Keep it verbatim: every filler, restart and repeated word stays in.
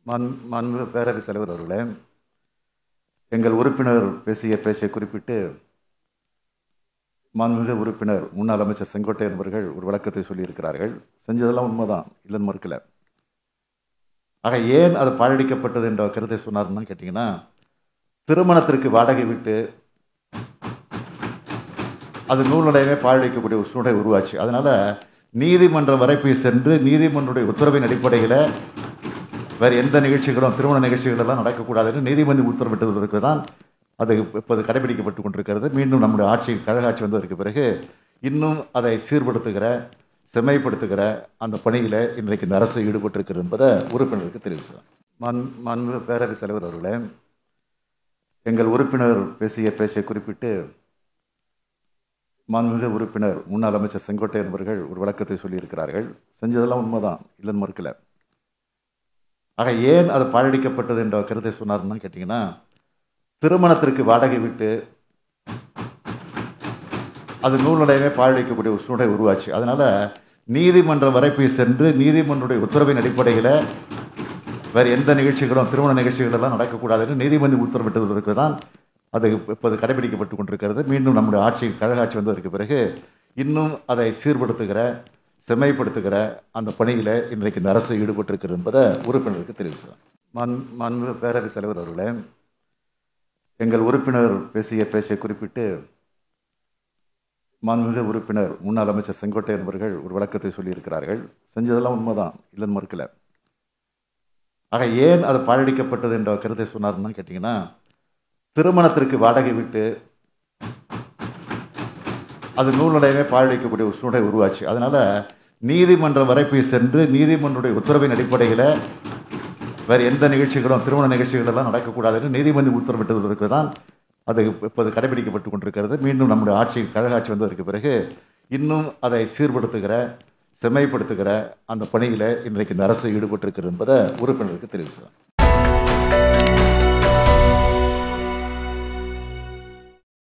மாண் மாண்பு பேரவைத் தலைவர் அவர்களே, எங்கள் உறுப்பினர் பேசிய பேச்சை குறிப்பிட்டு மாண்புமிகு உறுப்பினர் முன்னாள் அமைச்சர் செங்கோட்டையன் அவர்கள் ஒரு விளக்கத்தை சொல்லியிருக்கிறார்கள். செஞ்சதெல்லாம் உண்மைதான், இல்லைன்னு மறுக்கல. ஆக ஏன் அது பாழடிக்கப்பட்டது என்ற கருத்தை சொன்னார்னு கேட்டீங்கன்னா, திருமணத்திற்கு வாடகை விட்டு அது நூல்நிலையமே பாழடிக்கக்கூடிய ஒரு சூழ்நிலை உருவாச்சு. அதனால நீதிமன்றம் வரை போய் சென்று நீதிமன்றுடைய உத்தரவின் அடிப்படையில் வேறு எந்த நிகழ்ச்சிகளும் திருமண நிகழ்ச்சிகள் எல்லாம் நடக்கக்கூடாது என்று நீதிமன்றம் உத்தரவிட்டதற்கு தான் அது இப்போது கடைபிடிக்கப்பட்டு கொண்டிருக்கிறது. மீண்டும் நம்முடைய ஆட்சி கழக ஆட்சி வந்ததற்கு பிறகு இன்னும் அதை சீர்படுத்துகிற செம்மைப்படுத்துகிற அந்த பணியில் இன்றைக்கு இந்த அரசு ஈடுபட்டிருக்கிறது என்பதை உறுப்பினருக்கு தெரிவித்தார். மாண் மாண்பு பேரவைத் தலைவர் அவர்களே, எங்கள் உறுப்பினர் பேசிய பேச்சை குறிப்பிட்டு மாண்புமிகு உறுப்பினர் முன்னாள் அமைச்சர் செங்கோட்டையன் அவர்கள் ஒரு விளக்கத்தை சொல்லியிருக்கிறார்கள். செஞ்சதெல்லாம் உண்மைதான், இல்லைன்னு மறுக்கல. ஆக ஏன் அது பாழடிக்கப்பட்டது என்ற கருத்தை சொன்னார்னு கேட்டீங்கன்னா, திருமணத்திற்கு வாடகை விட்டு அது நூல்நிலையமே பாழடிக்கக்கூடிய ஒரு சூழ்நிலை உருவாச்சு. அதனால நீதிமன்றம் வரை போய் சென்று நீதிமன்றுடைய உத்தரவின் அடிப்படையில் வேறு எந்த நிகழ்ச்சிகளும் திருமண நிகழ்ச்சிகள் எல்லாம் நடக்கக்கூடாது என்று நீதிமன்றம் உத்தரவிட்டதற்கு தான் அது இப்போது கடைபிடிக்கப்பட்டு கொண்டிருக்கிறது. மீண்டும் நம்முடைய ஆட்சி கழக ஆட்சி வந்ததற்கு பிறகு இன்னும் அதை சீர்படுத்துகிற செம்மைப்படுத்துகிற அந்த பணியில் இன்றைக்கு இந்த அரசு ஈடுபட்டிருக்கிறது என்பதை உறுப்பினருக்கு தெரிவித்தார். மாண் மாண்பு பேரவைத் தலைவர் அவர்களே, எங்கள் உறுப்பினர் பேசிய பேச்சை குறிப்பிட்டு மாண்புமிகு உறுப்பினர் முன்னாள் அமைச்சர் செங்கோட்டையன் அவர்கள் ஒரு விளக்கத்தை சொல்லியிருக்கிறார்கள். செஞ்சதெல்லாம் உண்மைதான், இல்லைன்னு மறுக்கல. ஆக ஏன் அது பாழடிக்கப்பட்டது என்ற கருத்தை சொன்னார்னு கேட்டீங்கன்னா, திருமணத்திற்கு வாடகை விட்டு அது நூல்நிலையமே பாழடிக்கக்கூடிய ஒரு சூழ்நிலை உருவாச்சு. அதனால நீதிமன்றம் வரை போய் சென்று நீதிமன்றுடைய உத்தரவின் அடிப்படையில் வேறு எந்த நிகழ்ச்சிகளும் திருமண நிகழ்ச்சிகள் எல்லாம் நடக்கக்கூடாது என்று நீதிமன்றம் உத்தரவிட்டதற்கு தான் அது இப்போது கடைபிடிக்கப்பட்டு கொண்டிருக்கிறது. மீண்டும் நம்முடைய ஆட்சி கழக ஆட்சி வந்ததற்கு பிறகு இன்னும் அதை சீர்படுத்துகிற செம்மைப்படுத்துகிற அந்த பணியில் இன்றைக்கு இந்த அரசு ஈடுபட்டிருக்கிறது என்பதை உறுப்பினருக்கு தெரிவித்தார்.